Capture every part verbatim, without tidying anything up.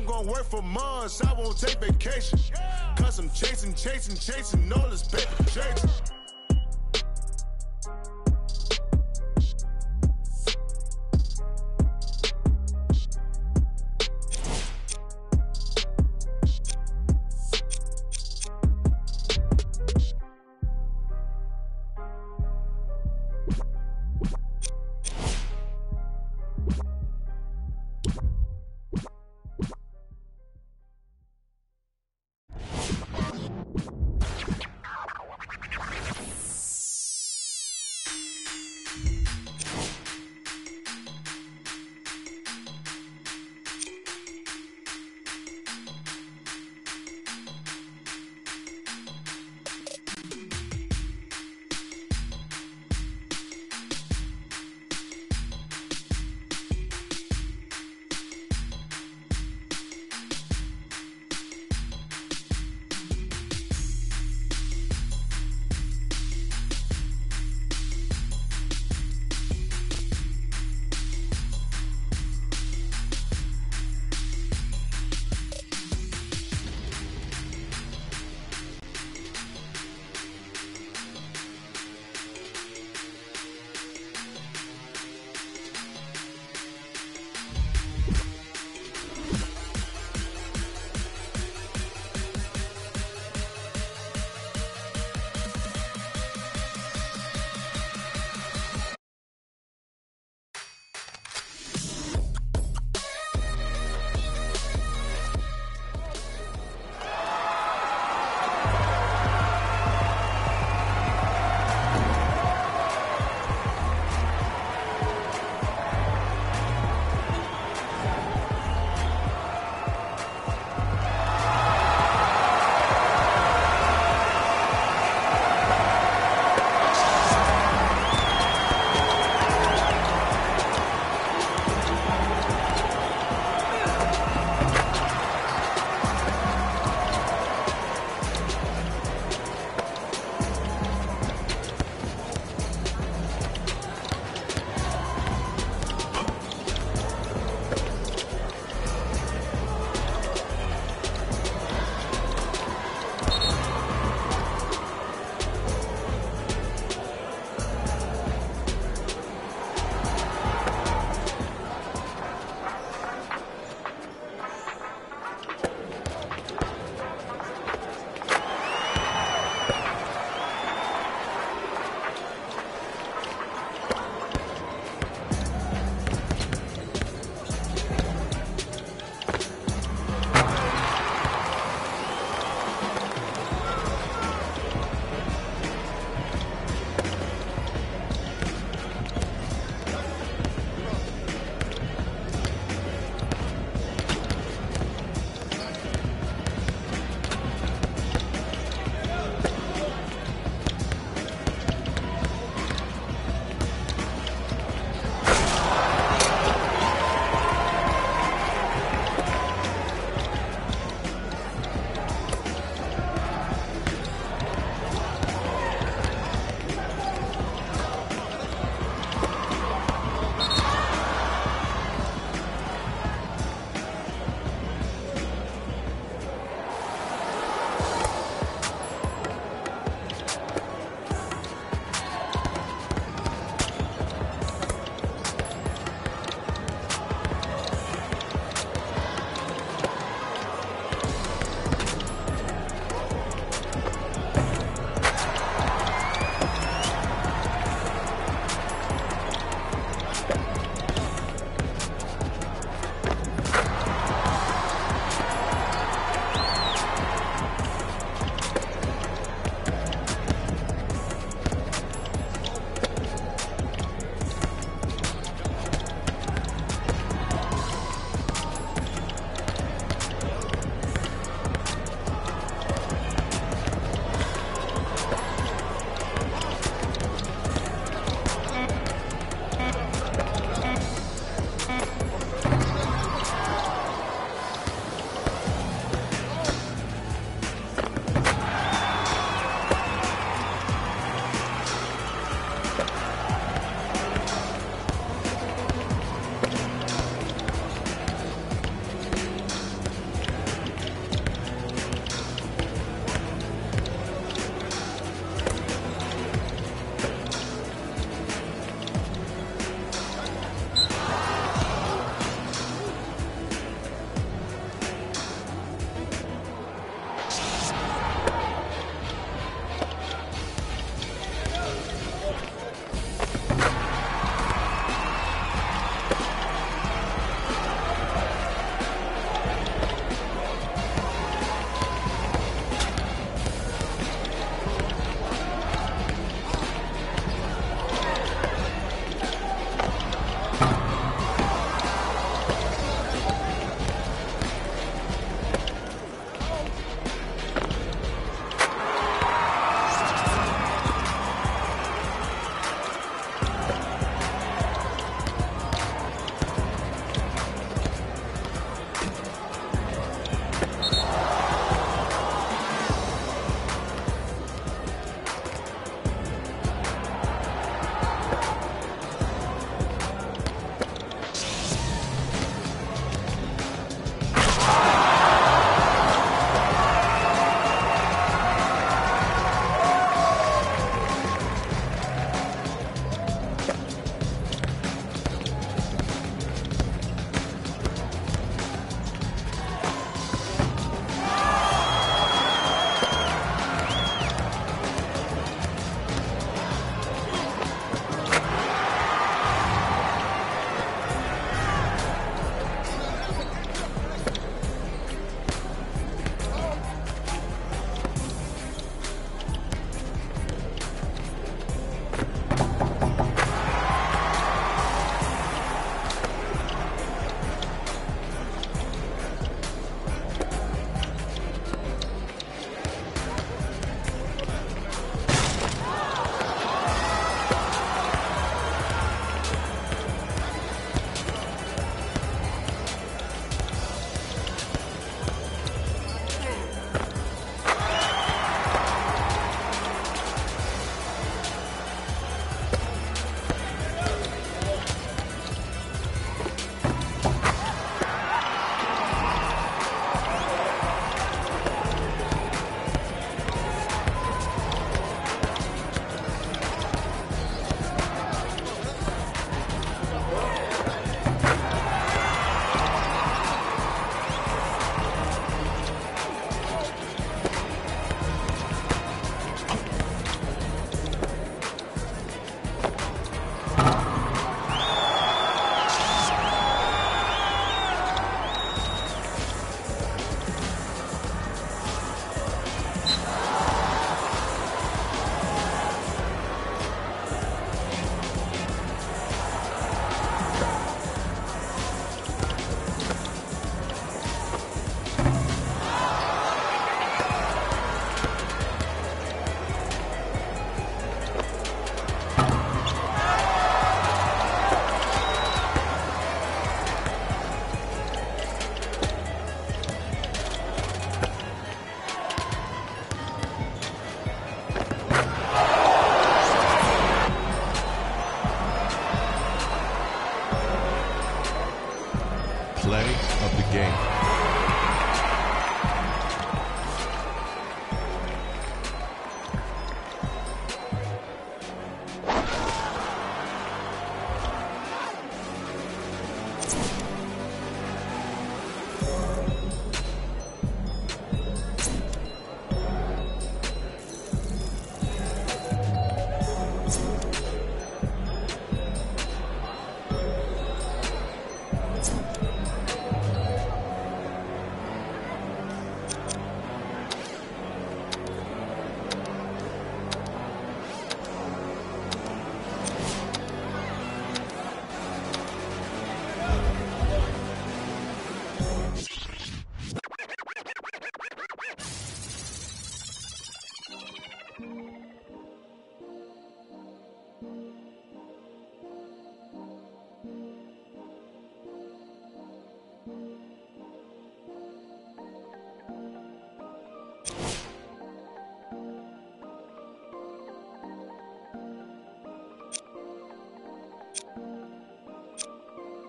gon' work for months, I won't take vacation. Cause I'm chasing, chasing, chasing all this paper chasing.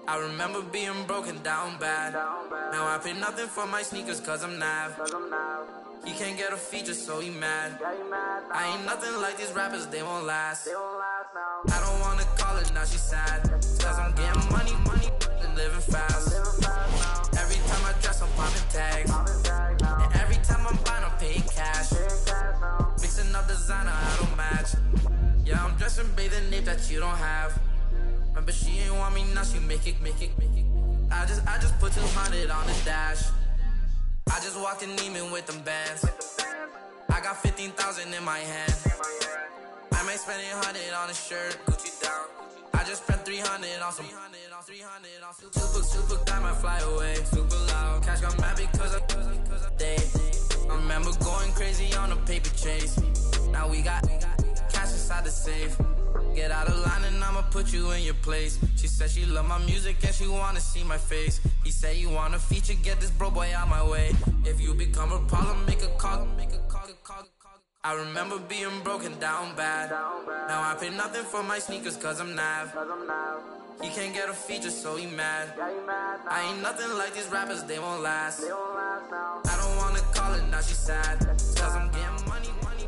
I remember being broken down bad. Now I pay nothing for my sneakers cause I'm Nav. He can't get a feature so he mad. I ain't nothing like these rappers, they won't last. I don't wanna call her, now she's sad. Cause I'm getting money, money, and living fast. Every time I dress, I'm popping tags. And every time I'm buying, I'm paying cash. Mixing up designer, I don't match. Yeah, I'm dressing bathing nape that you don't have. Remember she ain't want me, now she make it, make it, make it. I just, I just put two hundred on the dash. I just walked in Neiman with them bands. I got fifteen thousand in my hand. I may spend eight hundred on a shirt, Gucci down. I just spent three hundred on some three hundred on super, super, I might fly away. Super loud, cash got mad because of, because of they. I remember going crazy on a paper chase. Now we got cash inside the safe. Get out of line and I'ma put you in your place. She said she love my music and she wanna see my face. He said you want a feature, get this bro boy out my way. If you become a problem, make a call, make a call, call, call. I remember being broken down bad. Now I pay nothing for my sneakers cause I'm Nav. He can't get a feature so he mad. I ain't nothing like these rappers, they won't last. I don't wanna call her, now she's sad. Cause I'm getting money, money.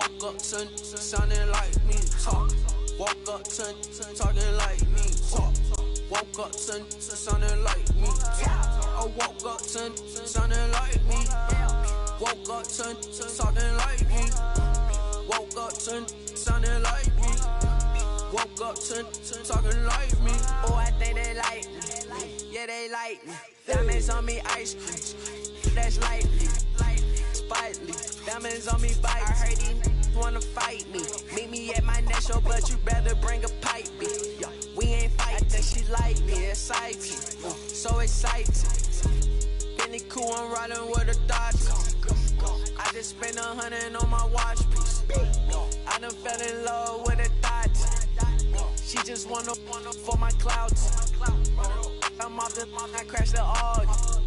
woke up to sounding like me. Talk. Woke up to talking like me. Talk. Woke up to sounding like me. I woke up to sounding like me. Woke up to talking like me. Woke up to sounding like me. Woke up to talking like me. Oh, I think they like me. Yeah, they like me. Diamonds on me, ice cream. That's lightly. Spitely. Diamonds on me, bite. I heard these n***s wanna fight me. Meet me at my next show, but you better bring a pipe. Yeah, we ain't fighting. I think she like me, exciting. Uh, so excited. Bentley cool, I'm riding with a Dodge. I just spent a hundred on my watch piece. I done fell in love with a Dodge. She just wanna, wanna for my clouds. I'm off the, I crashed the Audi.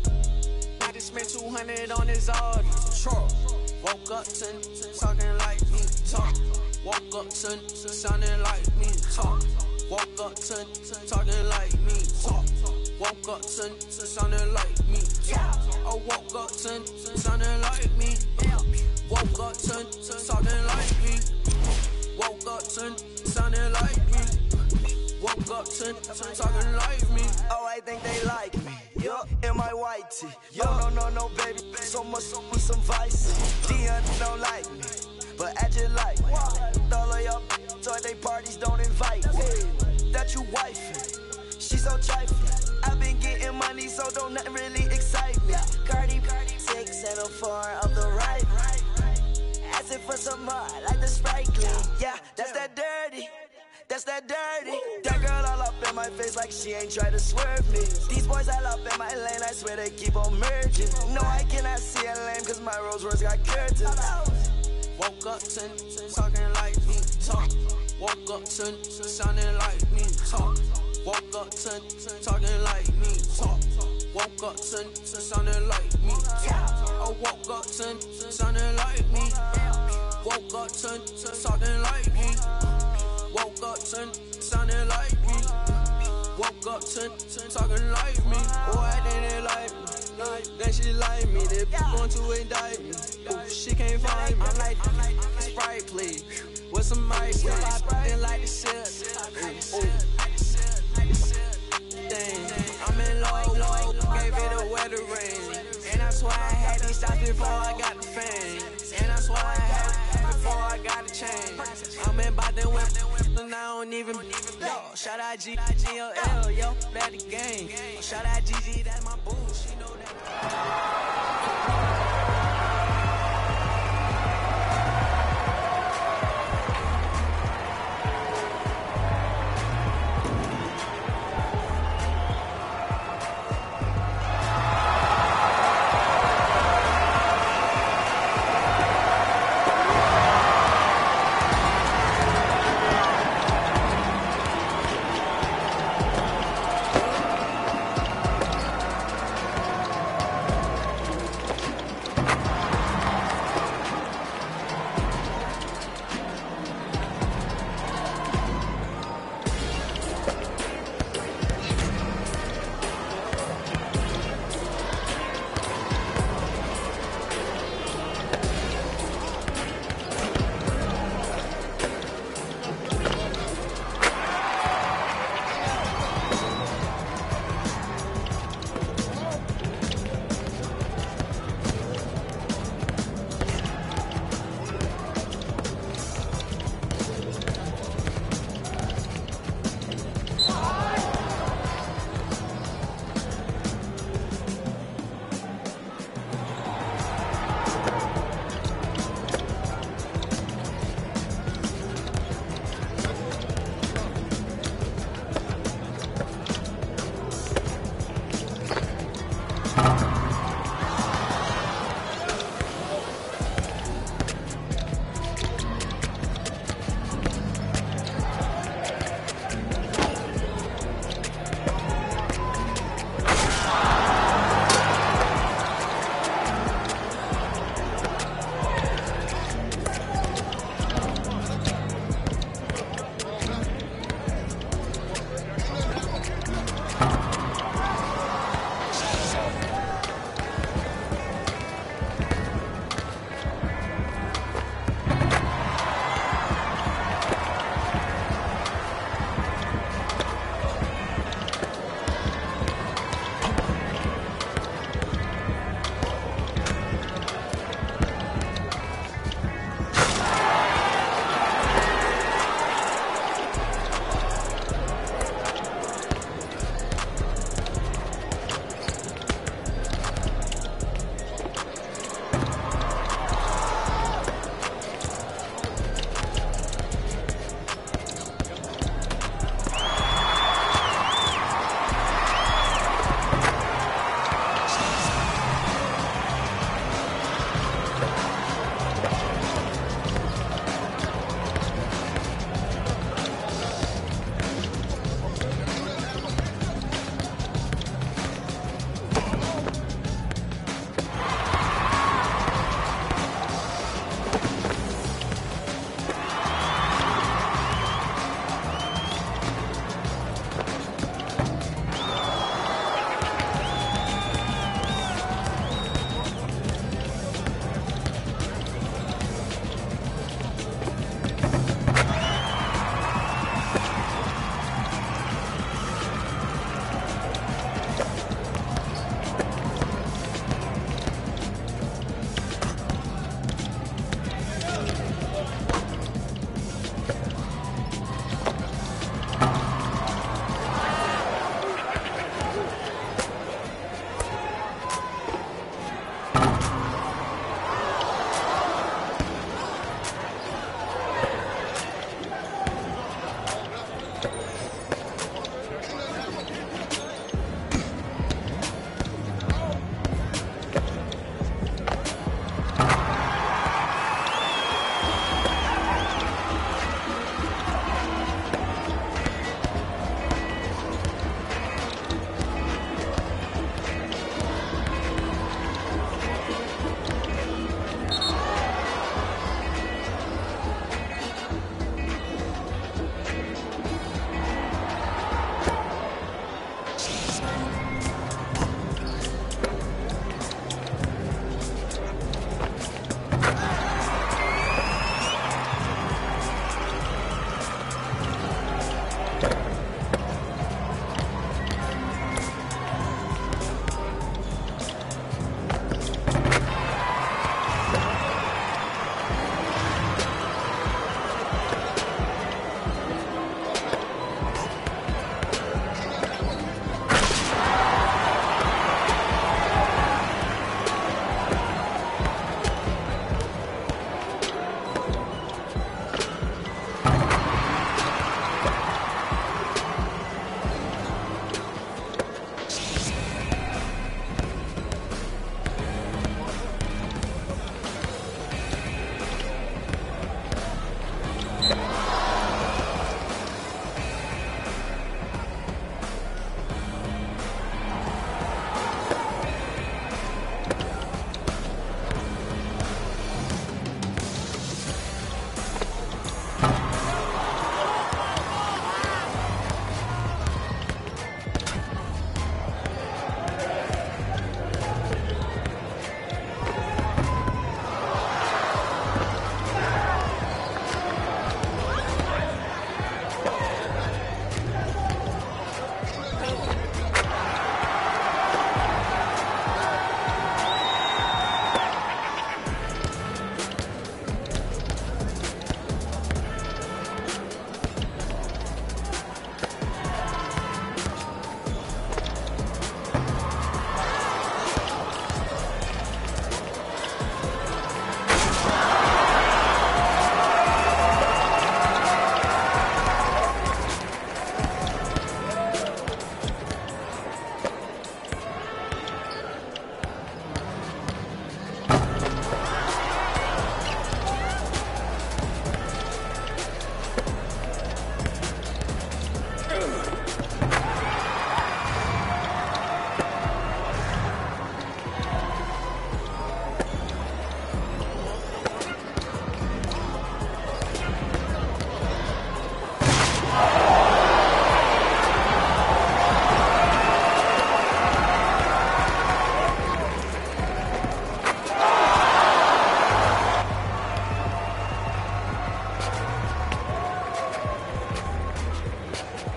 I just spent two hundred on his Audi. Woke up to talking like me. Talk. Woke up to sounding like me. Talk. Woke up to talking like me. Talk. Woke up to sounding like me. Talk. I woke up to sounding like me. Woke up to talking like me. Woke up to sounding like me. Woke up to talking like me. Oh, I think they like me. Yup, in my white tee. Yo, no, no, no, baby. So much, so much, some vice. Dion don't like me, but I just like me. All of y'all so they parties don't invite me. That you wifey, she so trifling. I've been getting money, so don't nothing really excite me. Cardi, Cardi, six and a four of the right. Asking for some more, like the Sprite clean. Yeah, that's that dirty. That's that dirty. That girl all up in my face like she ain't try to swerve me. These boys all up in my lane, I swear they keep on merging. No, I cannot see a lane cause my Rolls Royce got curtains. Woke up to talking like me. Talk. Woke up to sounding like me. Talk. Woke up to talking like me. Talk. Woke up to sounding like me. Talk. I woke up to sounding like me. Woke up to talking like me. Woke up to sounding like me. Woke up to talking like me. Oh, I think they like me. Then she like me. They want to indict me. Ooh, she can't find me. I'm like, I'm like, Sprite, please. With some ice, yeah. I like the shit. Ooh, dang, I'm in low, low. Gave it a weather rain. And that's why I had these shots before I got the fame. And that's why I had it before I got the chain. I'm in by the whip. And I don't even, yo, shout out G, G O L, yo, that the game. Shout out G G, that's my boo, she know that.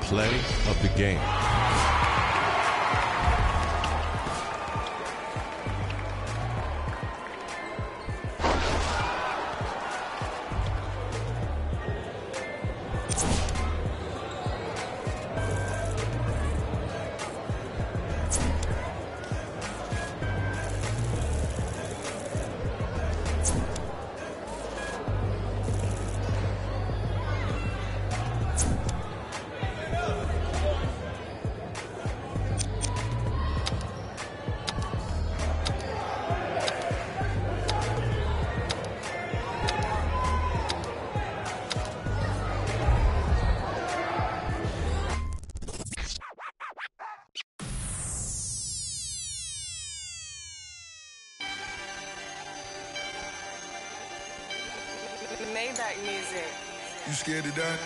play of the game. Maybach music. You scared to die?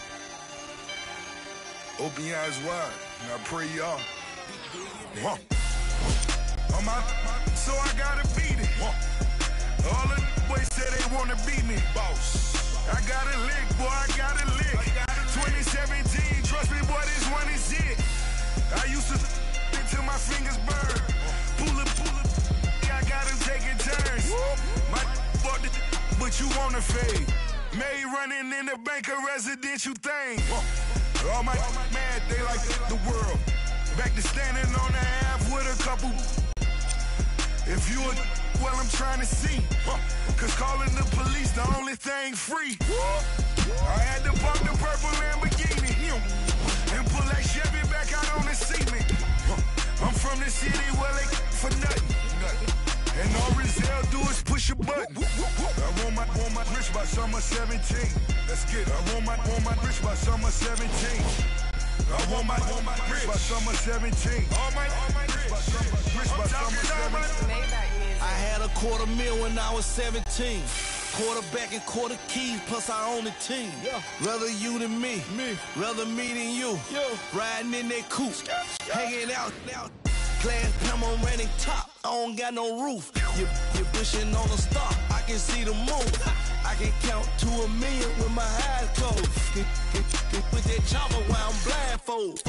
Open your eyes wide, and I pray y'all. Huh. On my, so I gotta beat it. Huh. All the boys say they wanna beat me. Boss. I got a lick, boy, I got a lick. twenty seventeen, trust me, boy, this one is it. I used to until my fingers burn. Pull it, pull it, I got him taking turns. My bought the, but you wanna fade. May running in the bank, a residential thing. All my mad, they like the world. Back to standing on the half with a couple. If you a well, I'm trying to see. Cause calling the police the only thing free. I had to pump the purple Lamborghini and pull that Chevy back out on the cement. I'm from the city where they for nothing. And all Rizal do is push a button. I want my, want my rich by summer seventeen. Let's get it. I want my, want my rich by summer seventeen. I want my, want my rich by summer seventeen. All my, all my rich by summer, rich by summer seventeen. I had a quarter mil when I was seventeen. Quarterback and quarter keys, plus I own the team. Yeah. Rather you than me. Me. Rather me than you. Yo. Riding in that coupe. Hanging out. out. Glass panoramic top, I don't got no roof. You, you're pushing on a star, I can see the moon. I can count to a million with my eyes closed. With that chopper while I'm blindfold.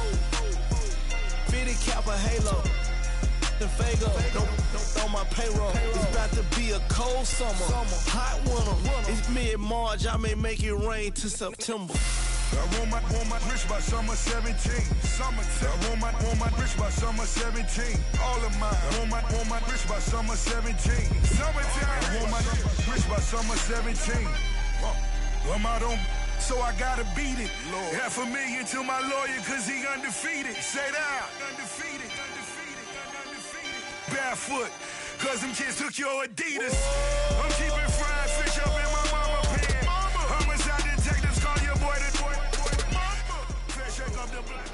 fifty cap a halo. The Fago, don't, don't throw my payroll. It's about to be a cold summer, hot winter. It's mid-March, I may make it rain to September. I want my, want my rich by summer seventeen. Summertime. I want my, want my rich by summer seventeen. All of mine. I want my, want my rich by summer seventeen. Summertime. I want my rich by summer seventeen. I'm out on, so I gotta beat it. Lord. Half a million to my lawyer, cause he undefeated. Say that. Undefeated. Undefeated. Undefeated. Barefoot, cause them kids took your Adidas. Whoa. I'm keeping fried fish up in my mama pan. Mama. Homicide detectives call your boy the boy. Shake up the block.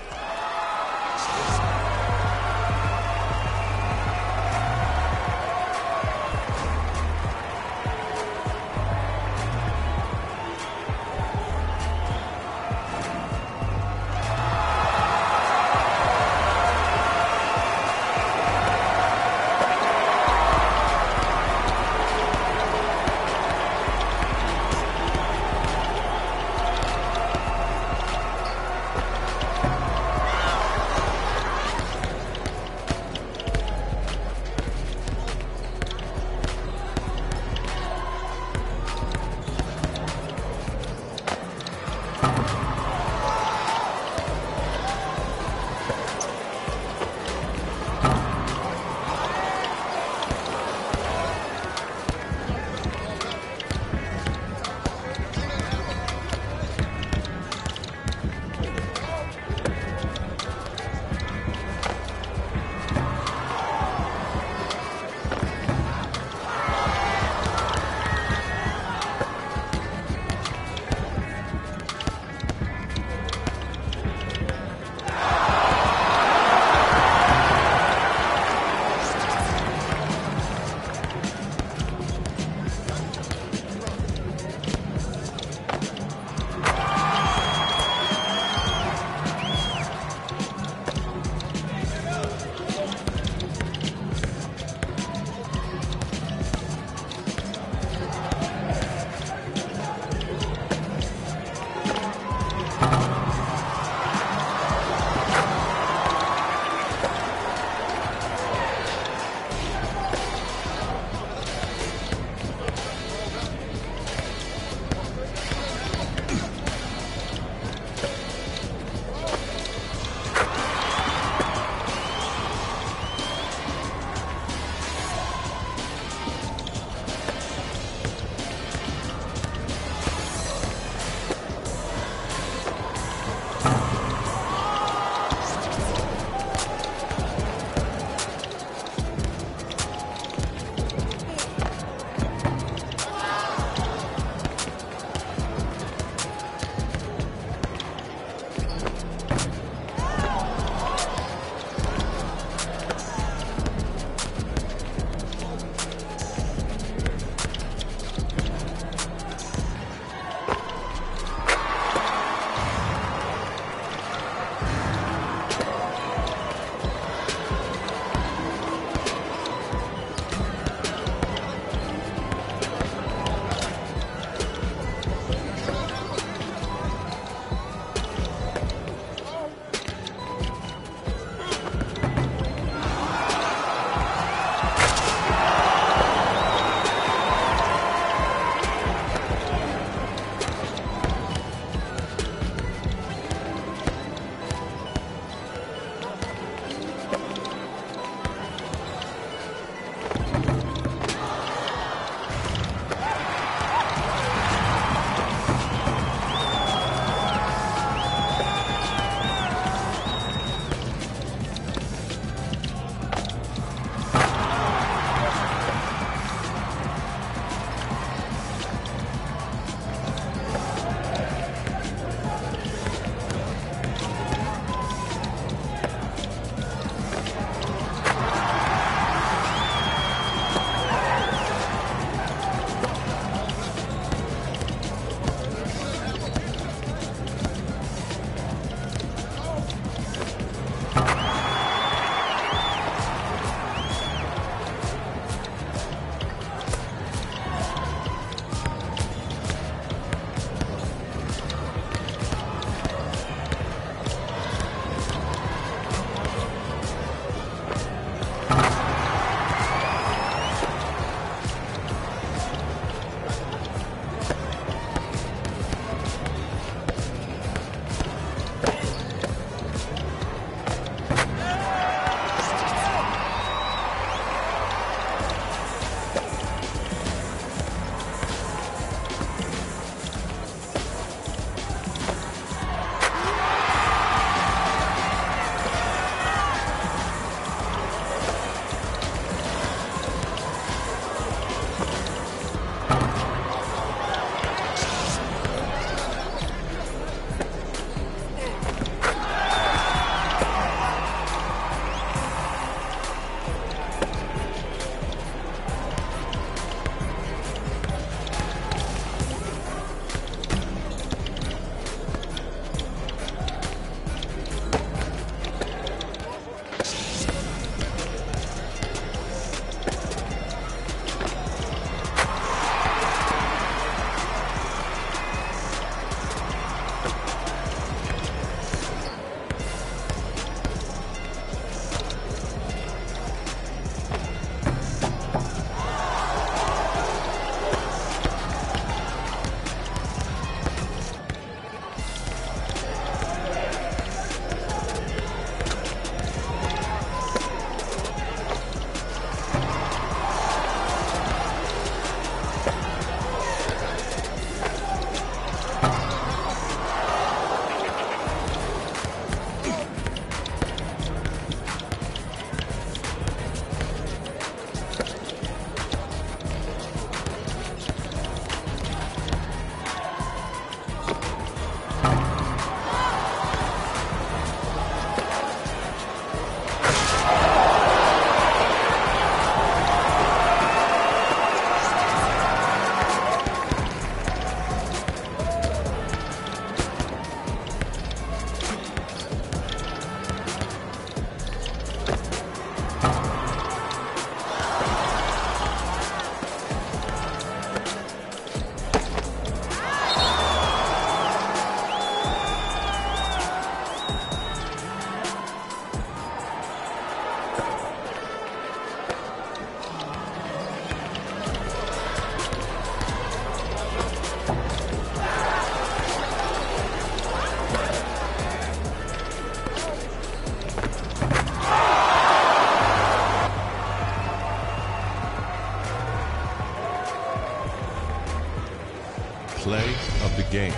play of the game.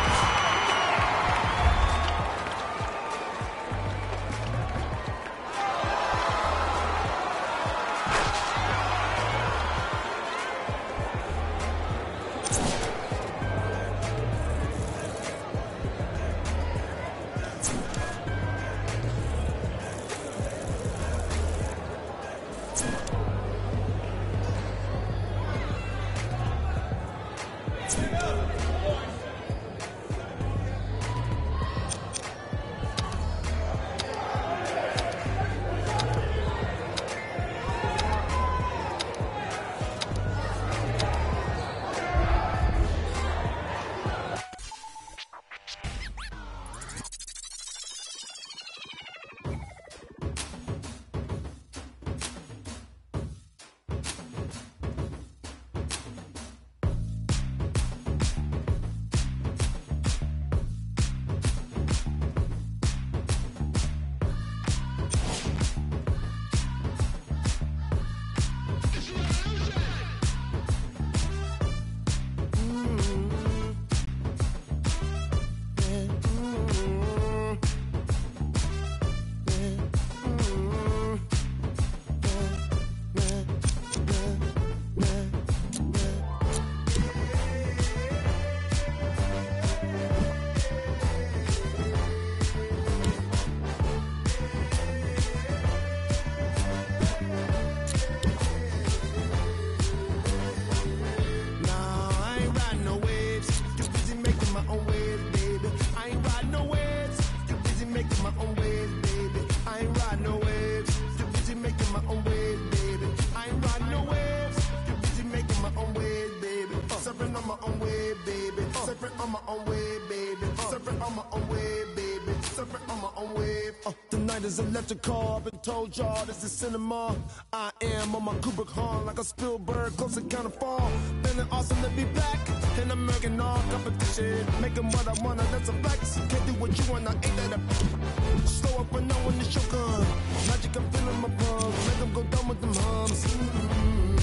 Electrical, I've been told y'all this is cinema. I am on my Kubrick horn like a Spielberg, close to kind of fall. Feeling awesome to be back in American all competition. Making what I wanna, that's a flex. Can't do what you want, I ain't that a slow up when no one is your gun. Magic, I'm feeling my palms. Make them go down with them hums. Mm-hmm.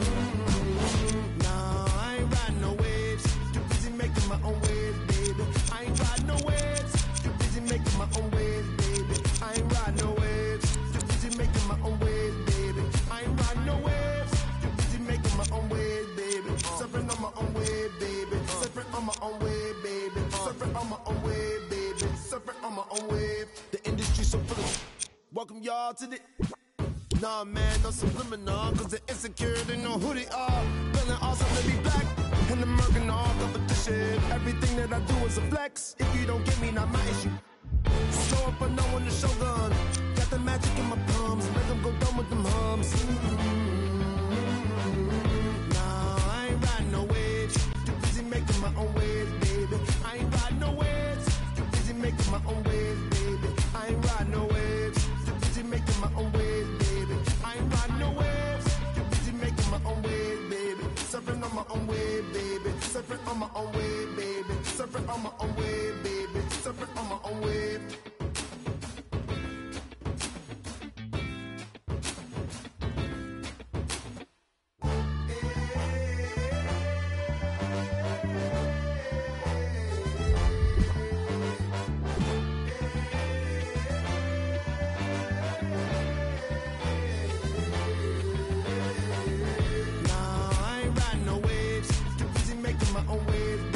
Nah, I ain't riding no waves. Too busy making my own waves, baby. I ain't riding no waves. Too busy making my own waves, baby. I ain't riding no waves. Too busy making my own waves, baby. I ain't riding no waves. Too busy making my own waves, baby. Surfing on my own wave, baby. Surfing on my own wave, baby. Surfing on my own wave, baby. Surfing on my own wave. The industry so full of. Welcome y'all to the. Nah, man, no subliminal. Cause the insecure, they know who they are. Feeling awesome to be black. In American all competition. Everything that I do is a flex. If you don't get me, not my issue. Slow up and no one the shogun. Got the magic in my palms. Make them go down with them hums. Mm-hmm. Nah, I ain't riding no waves. Too busy making my own waves, baby. I ain't riding no waves. Too busy making my own waves, baby. I ain't riding no waves. Too busy making my own waves, baby. I ain't riding no waves. Too busy making my own waves, baby. Surfing on my own wave, baby. Surfing on my own wave, baby. Surfing on my own wave, baby. Surfing on my own wave. Nah, I ain't riding no waves. Too busy making my own wave,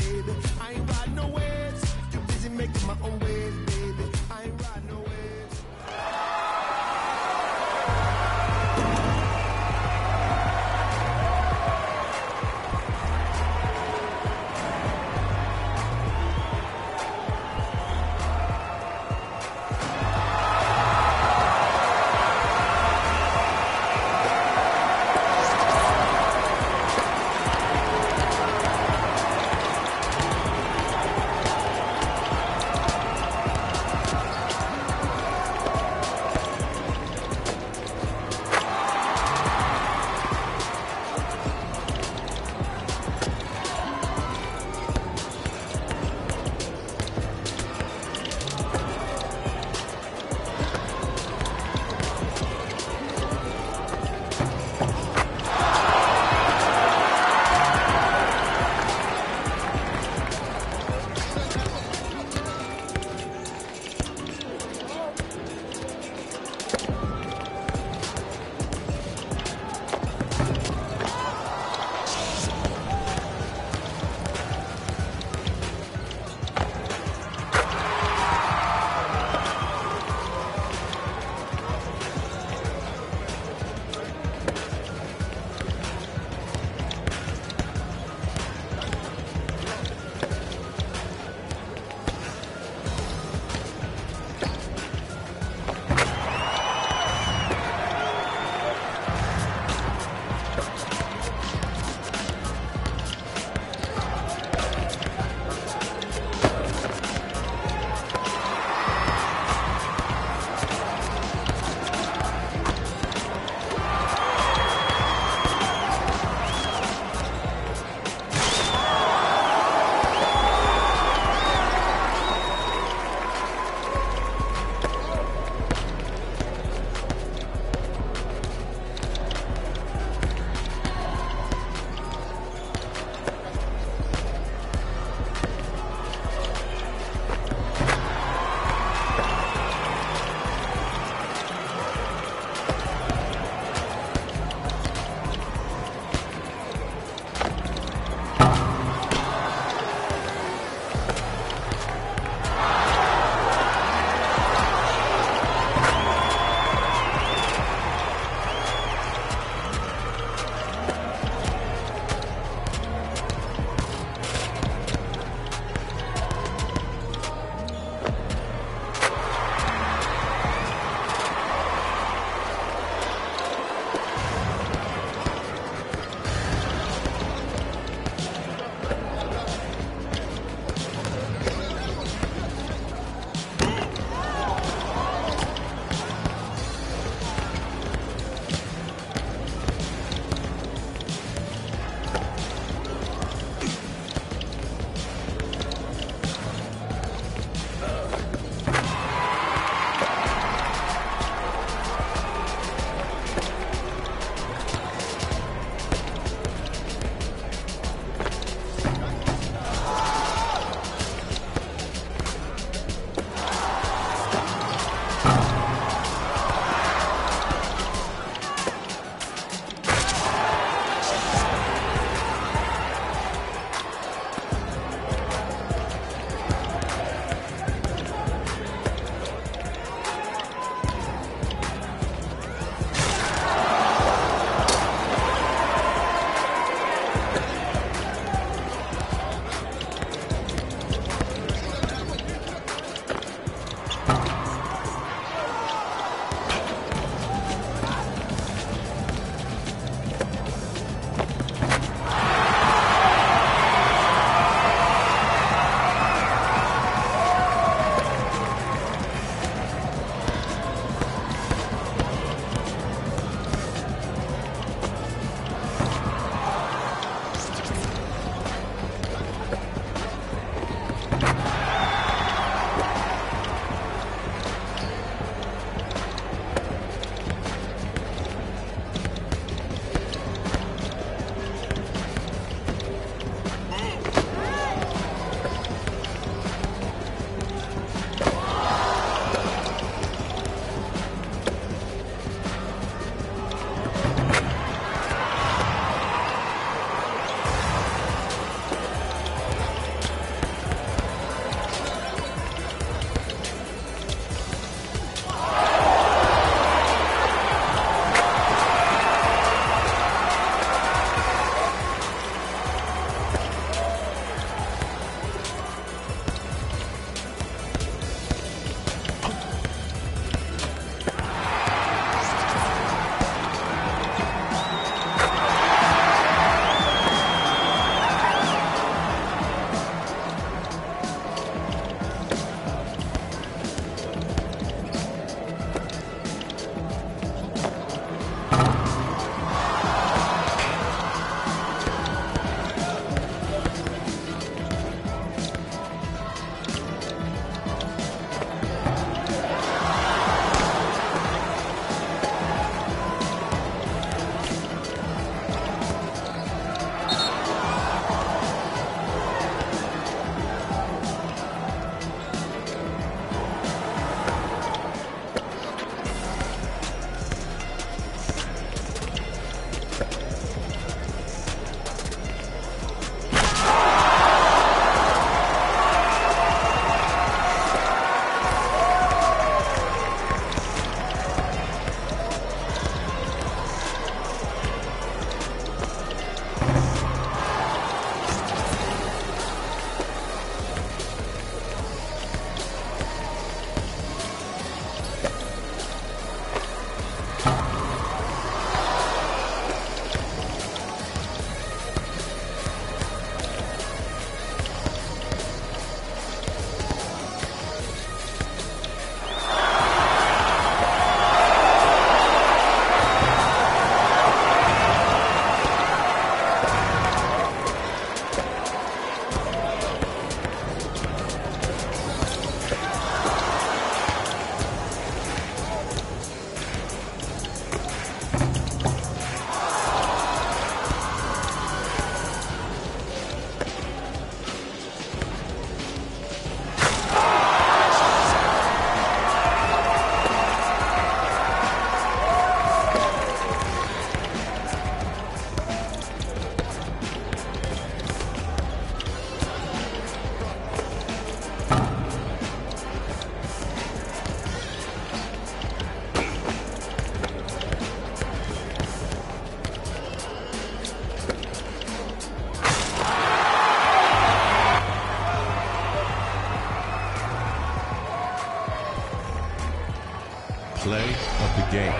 play of the game.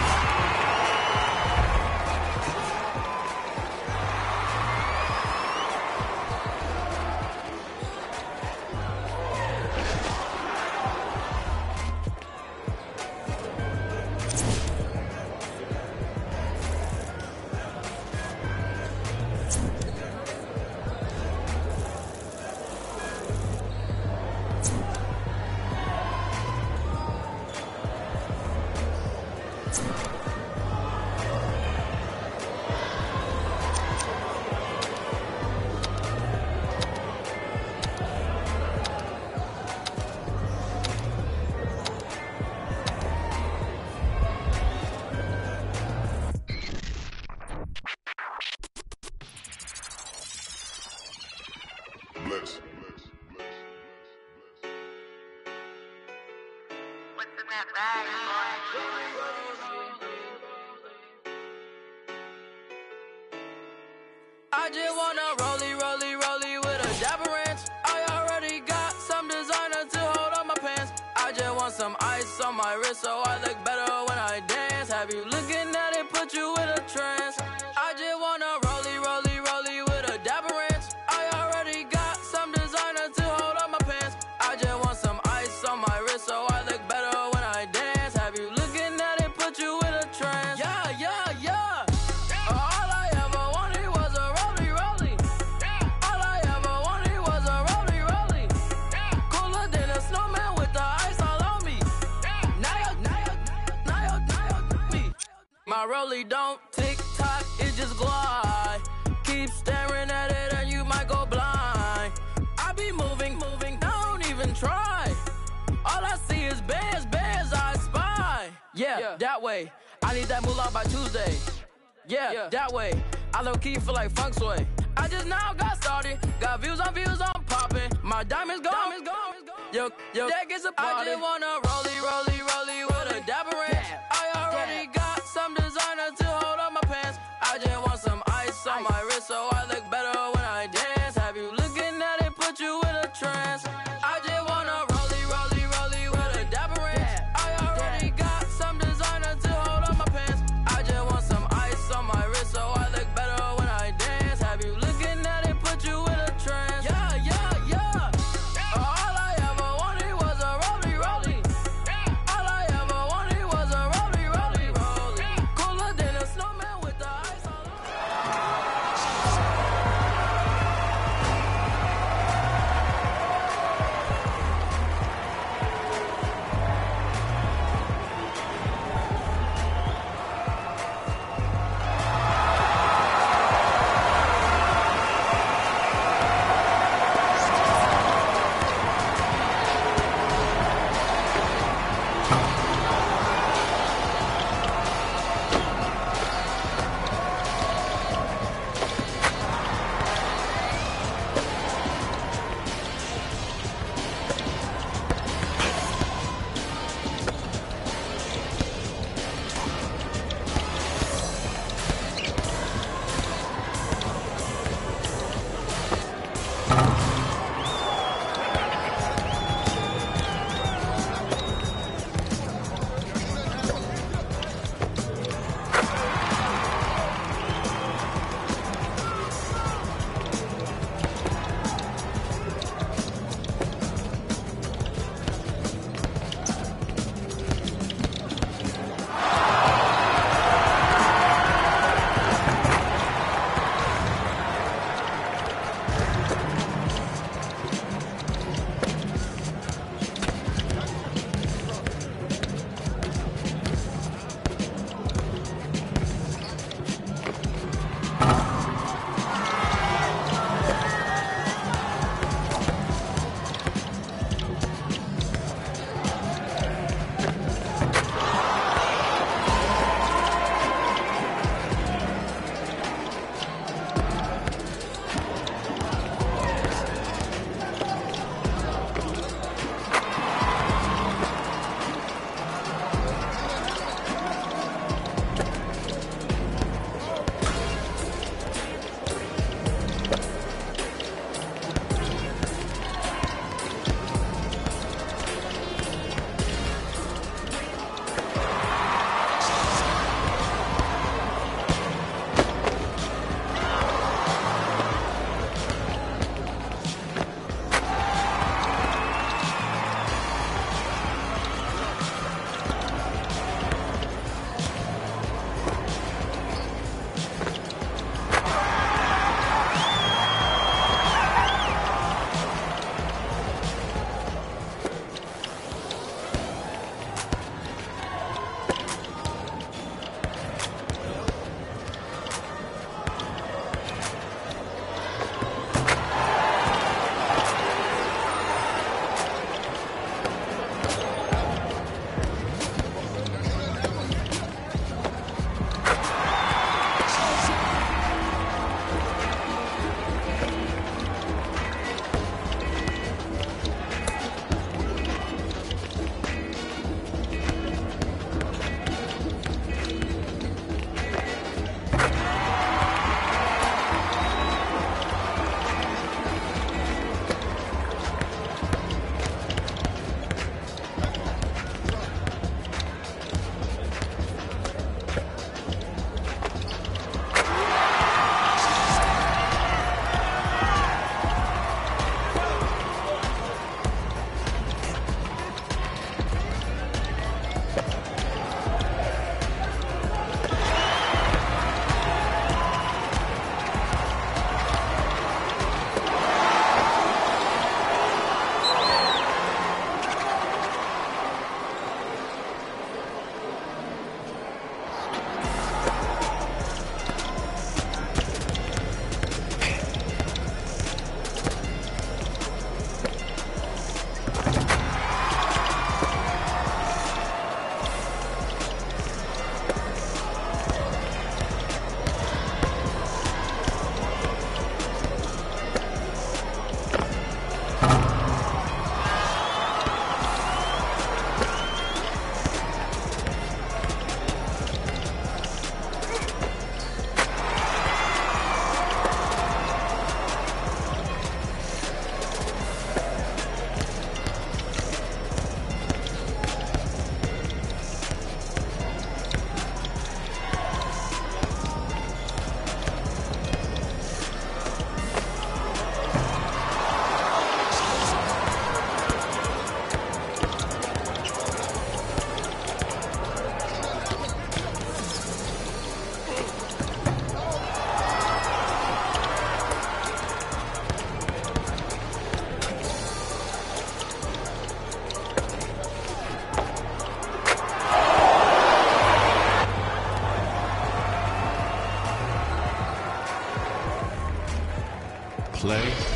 Blitz. What's in that bag, boy? I just wanna rollie, rollie, rollie with a dapper ranch. I already got some designer to hold on my pants. I just want some ice on my wrist so I look better when I dance. Have you looking at it, put you in a trance. I just wanna rollie, rollie, rollie with a dapper ranch. I already got some designer to hold on my pants. I just want some ice on my wrist so I look better when I dance. Have you looking at it, put you in a trance. Yeah, yeah, yeah. All I ever wanted was a rollie, rollie. All I ever wanted was a rollie, rollie. Cooler than a snowman with the ice all on me. Now you, now you, now you, now you, me. My rollie don't tick tock, it just glide. Keep staring at it and you might go blind. I be moving, moving, don't even try. All I see is bears, bears I spy. Yeah, yeah, that way. I need that moolah by Tuesday. Yeah, yeah, that way. I low key feel like funk sway. I just now got started. Got views on views, I'm popping. My diamonds gone. Diamonds gone. Yo, yo, that gets a party. I just wanna rollie, rollie, rollie with a dapper ranch. I already got some designer to hold on my pants. I just want some ice on my wrist so I look better when I dance. Have you looking at it, put you in a trance. I just wanna rollie, rollie, rollie with a dapper ranch. I already got some designer to hold on my pants. I just want some ice on my wrist so I look better when I dance. Have you looking at it, put you in a trance. Yeah, yeah, yeah. All I ever wanted was a rollie, rollie. All I ever wanted was a rollie, rollie, rollie. Cooler than a snowman with the ice all on.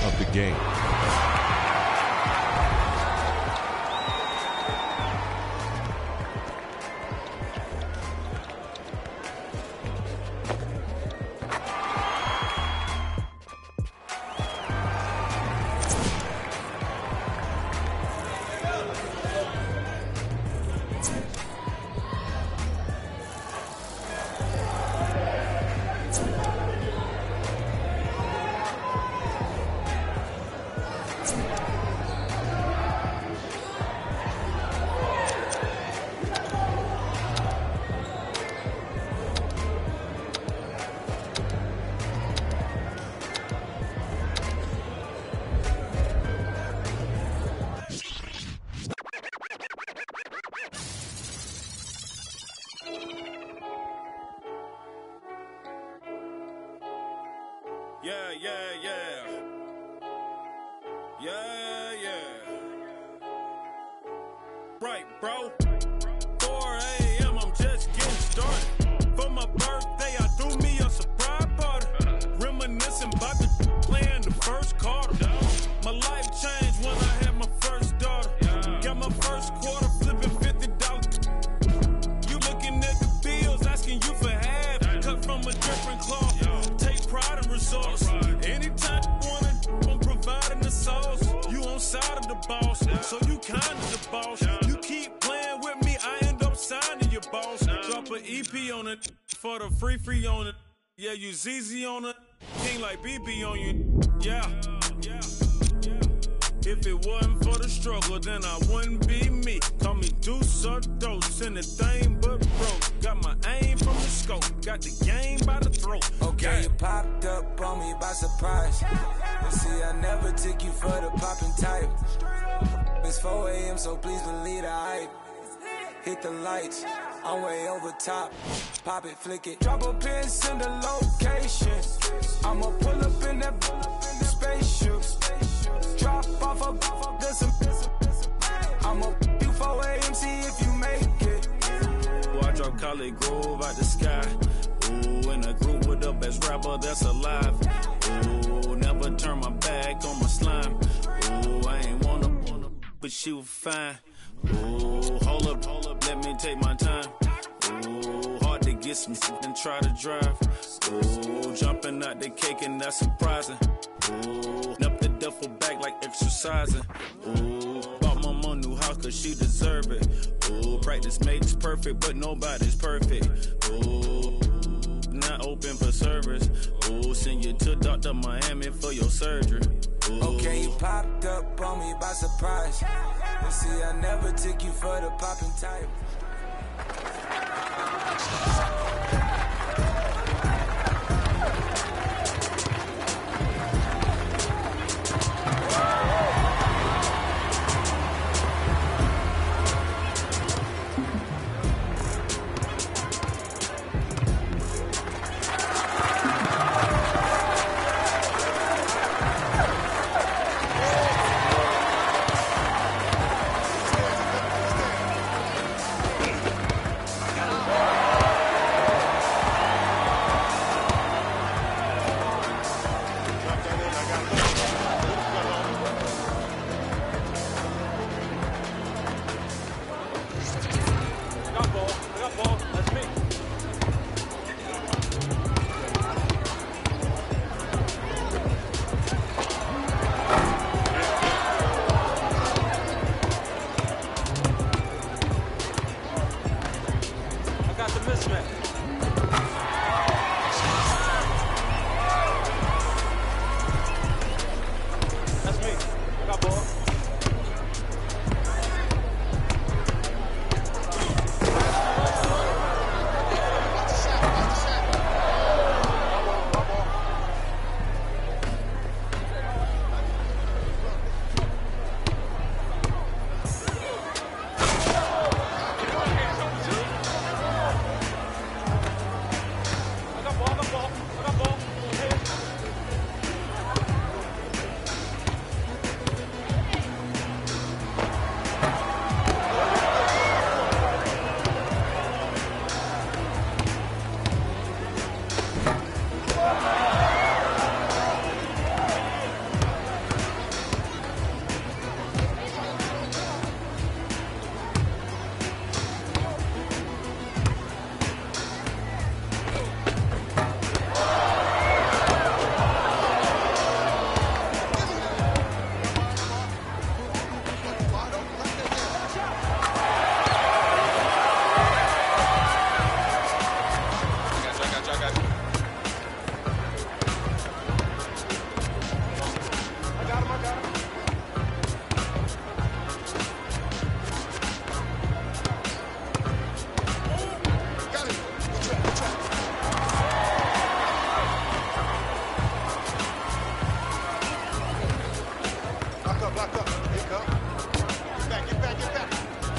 of the game. Yeah, yeah, yeah. Yeah, yeah. Right, bro. four a m, I'm just getting started. For my birthday, I threw me a surprise party. Reminiscing about the playing the first quarter. My life changed when I had my first daughter. Got my first quarter flipping fifty dollars. You looking at the bills, asking you for half. Cut from a different cloth. Take pride in results. Anytime you wanna, I'm providing the sauce. You on side of the boss, so you kind of the boss. You keep playing with me, I end up signing your boss. Drop an E P on it for the free free on it. Yeah, you Z Z on it, king like B B on you. Yeah, yeah. If it wasn't for the struggle, then I wouldn't be me. Call me Deuce or Dose, anything but broke. Got my aim from the scope, got the game by the throat. Okay, you popped up on me by surprise. And see, I never took you for the popping type. It's four a m, so please believe the hype. Hit the lights, I'm way over top. Pop it, flick it, drop a pin, send a location. I'ma pull up in that spaceship. Drop off a this I'ma you four a m, see if you make it. Boy, I drop College Grove out the sky. Ooh, in a group with the best rapper that's alive. Ooh, never turn my back on my slime. Ooh, I ain't wanna, but she was fine. Ooh, hold up, hold up, let me take my time. Ooh, hard to get some shit and try to drive. Ooh, jumping out the cake and that's surprising. Ooh, up the duffel bag like exercising. Ooh, bought my mom new house cause she deserve it. Ooh, practice makes perfect, but nobody's perfect. Ooh, not open for service. Ooh, send you to Doctor Miami for your surgery. Ooh. Okay, you popped up on me by surprise. And see, I never took you for the popping type. up, lock up. Here you go. Get back, get back, get back.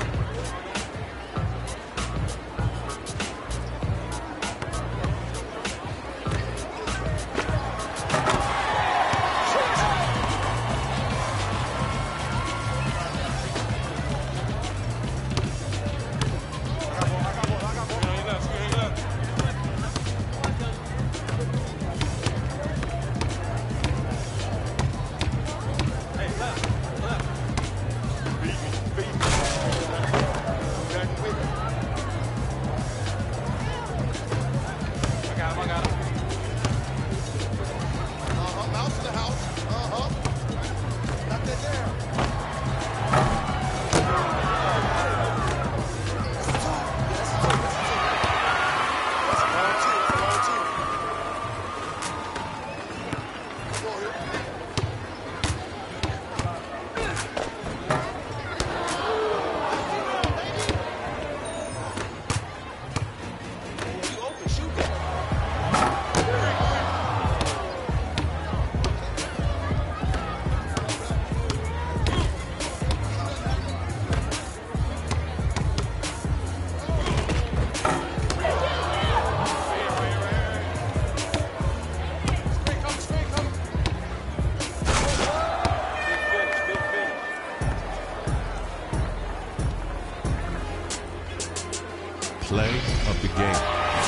Play of the game.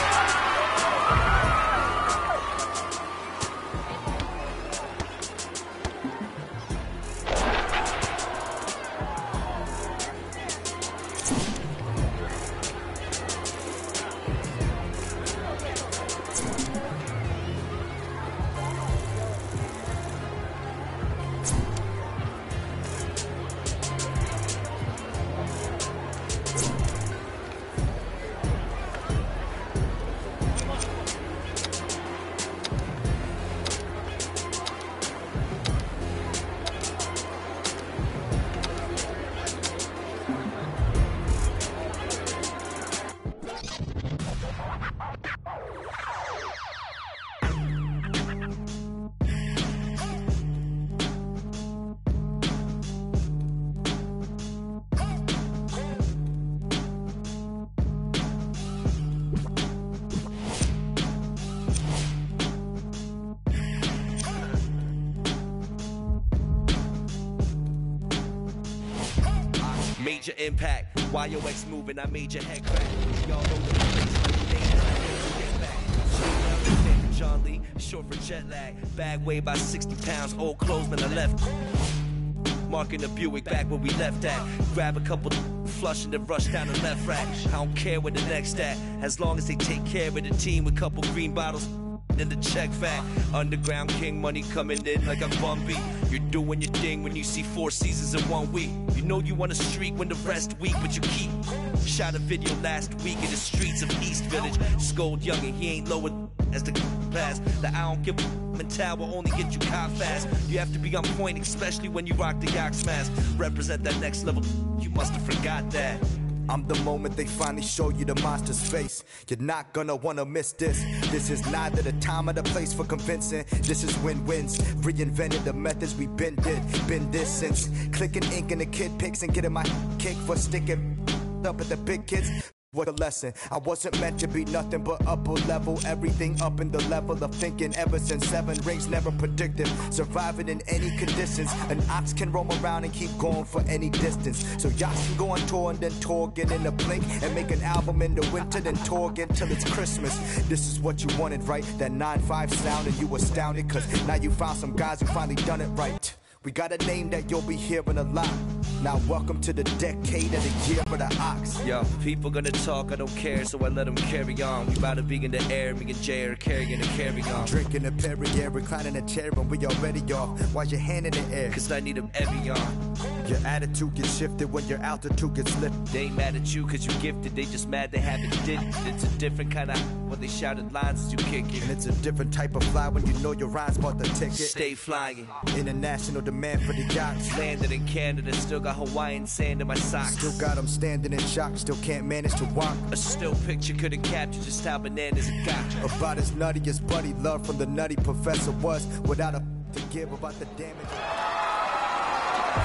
Major impact, Y O X moving, I made your head crack. Y'all know the place like get back. John Lee, short for jet lag. Bag weighed by sixty pounds, old clothes when I left. Marking the Buick back where we left at. Grab a couple, flush and then rush down the left rack. I don't care where the next at, as long as they take care of the team with couple green bottles. In the check fat, underground king money coming in like a Bumby. You're doing your thing when you see four seasons in one week. You know you want a streak when the rest weak, but you keep. Shot a video last week in the streets of East Village. Scold young and he ain't lower as the pass. The I don't give a mental will only get you caught fast. You have to be on point, especially when you rock the Yox mask. Represent that next level, you must have forgot that. I'm the moment they finally show you the monster's face. You're not gonna wanna miss this. This is neither the time or the place for convincing. This is win-wins. Reinvented the methods we been did. Been this since clicking ink in the kid pics and getting my kick for sticking up at the big kids. What a lesson. I wasn't meant to be nothing but upper level. Everything up in the level of thinking. Ever since seven rings, never predicted surviving in any conditions. An ox can roam around and keep going for any distance. So y'all can go on tour and then tour again in a blink. And make an album in the winter, then tour again till it's Christmas. This is what you wanted, right? That nine five sound, and you astounded. Cause now you found some guys who finally done it right. We got a name that you'll be hearing a lot. Now welcome to the decade of the year for the ox. Yo, people gonna talk, I don't care, so I let them carry on. We about to be in the air, me and Jay are carrying a carry on. Drinking a Perrier, reclining a chair, and we already off. Why your hand in the air? Cause I need them every on. Your attitude gets shifted when your altitude gets lifted. They ain't mad at you cause you gifted, they just mad they haven't did it. It's a different kind of when they shouted lines as you kick it. And it's a different type of fly when you know your rhymes bought the ticket. Stay flying. International demand for the yachts. Landed in Canada, still got Hawaiian sand in my socks. Still got them standing in shock, still can't manage to walk. A still picture couldn't capture just how bananas it got. About as nutty as Buddy Love from the Nutty Professor was. Without a to give about the damage.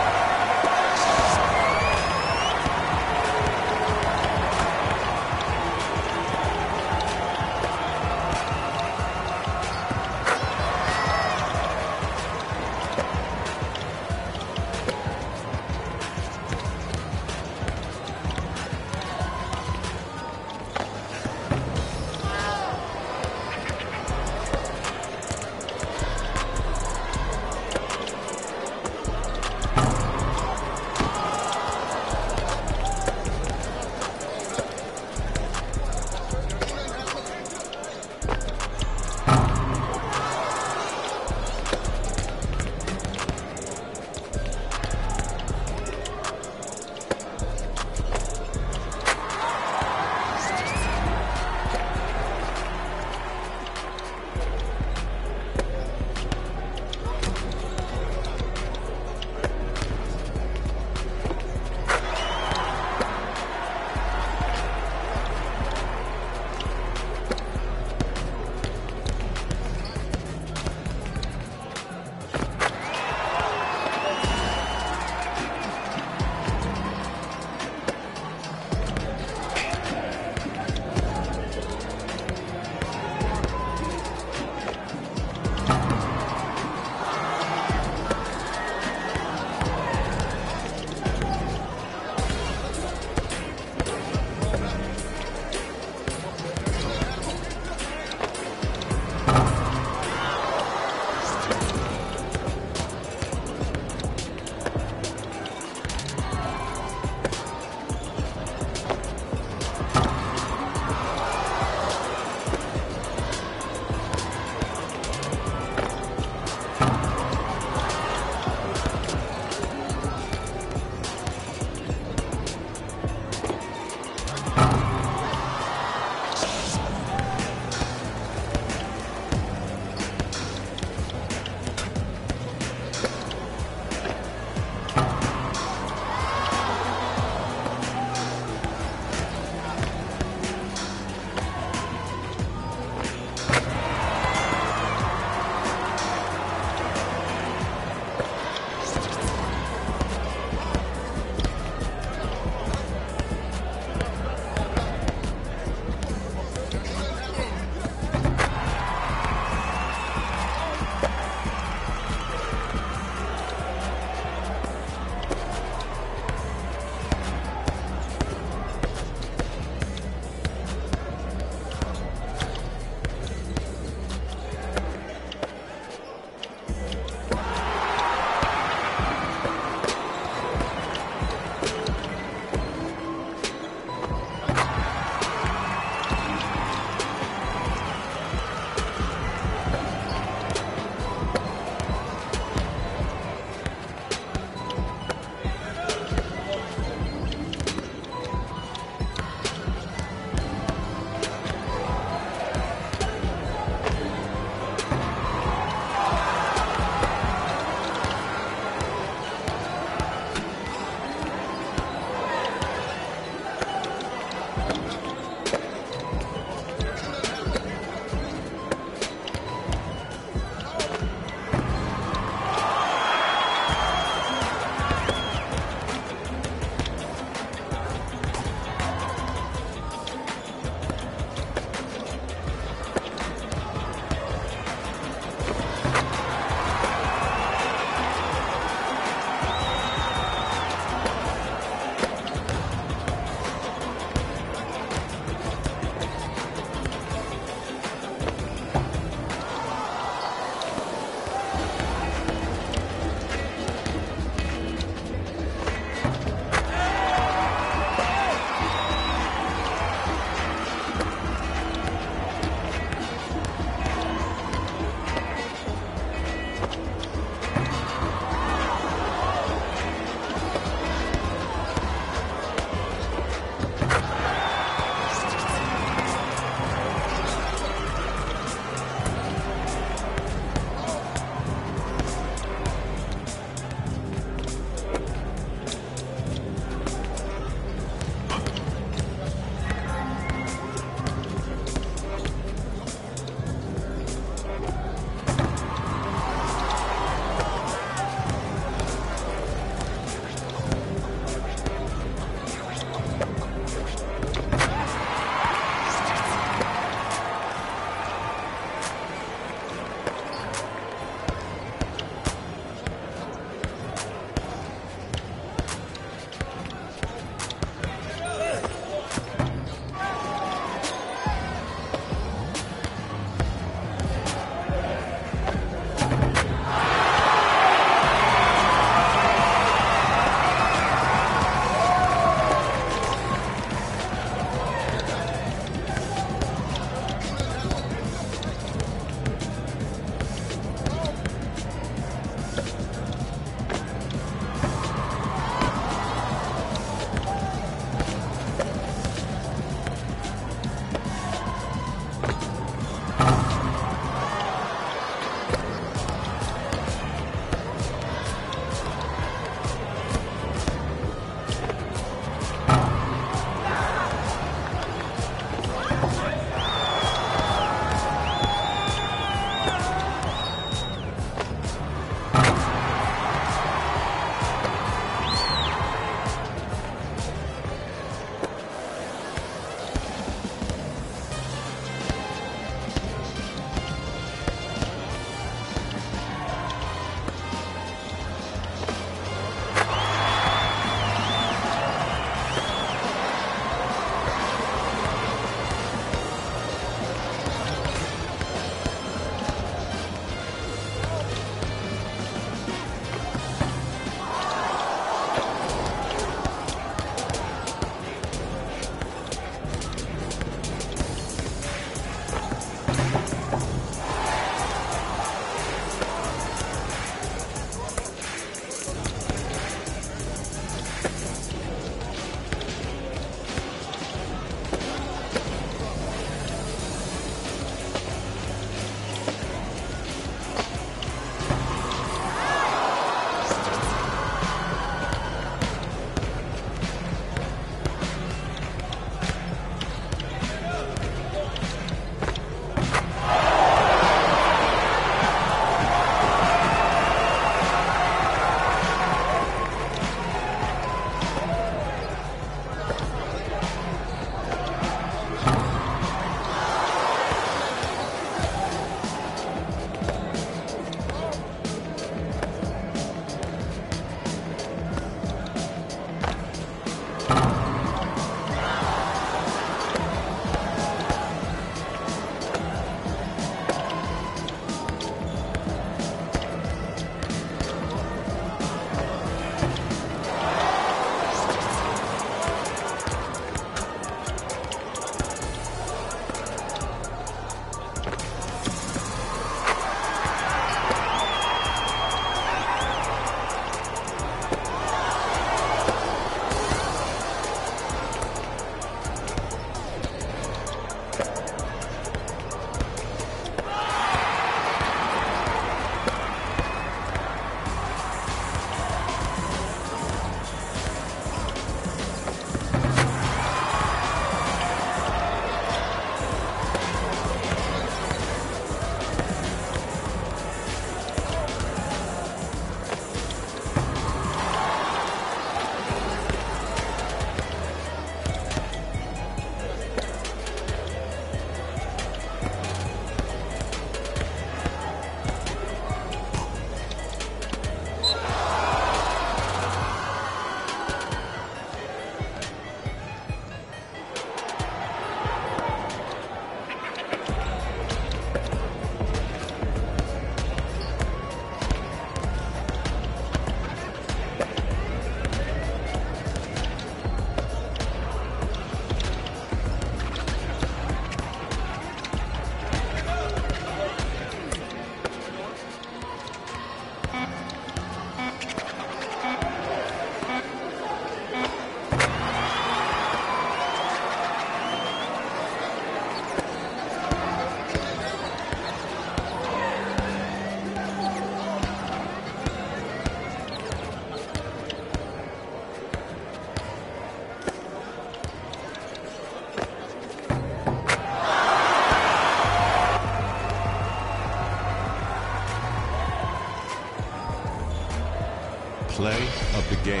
Play of the game.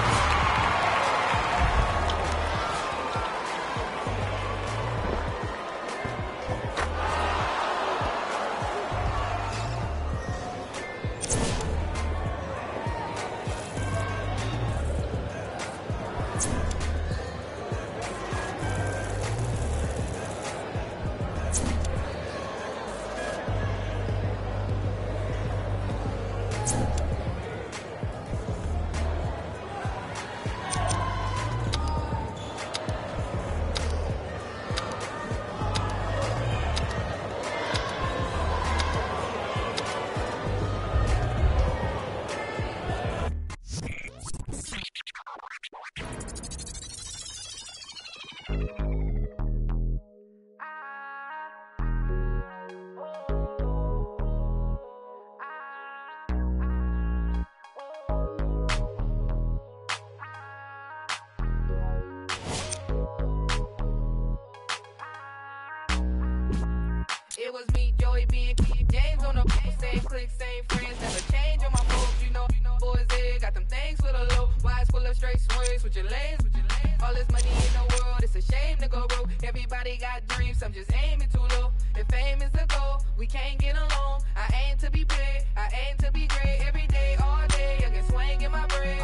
It was me, Joey B, and Keith James on the post. Same click, same friends, never change on my folks. You know, you know, boys there got them things for the low. Wise full of straight swings with your lanes, with your lanes. All this money in the world, it's a shame to go broke. Everybody got dreams, some just aiming too low. If fame is the goal, we can't get along. I aim to be big, I aim to be great. Every day, all day, young and swing in my bread.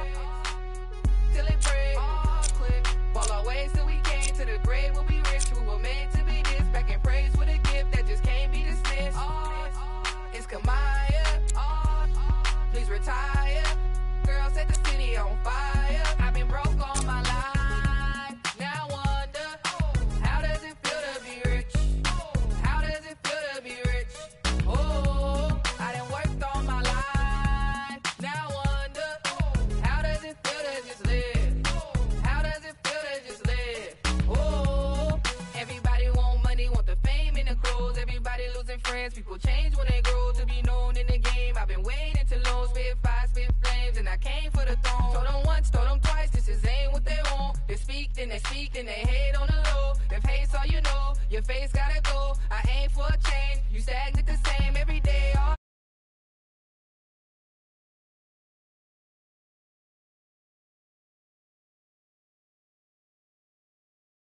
Till it break, all click. Ball our ways till we came to the grave. We'll be rich, we were made to be this. Back in praise with a gift that just can't be dismissed. It's Kamaya, please retire. Girl, set the city on fire. I've been broke all my life. Now wonder, how does it feel to be rich? How does it feel to be rich? Oh, I done worked all my life. Now wonder, how does it feel to just live? How does it feel to just live? Oh, everybody want money, want the fame and the clothes. Everybody losing friends, people change when they grow. To be known in the game, I've been waiting too long. Spit fire, spit flames, and I came for the throne. Told them once, told them twice, this is ain't what they want. They speak, then they speak, then they hate on the low. If hate's all you know, your face gotta go. I aim for a change, you stagnant the same every day. All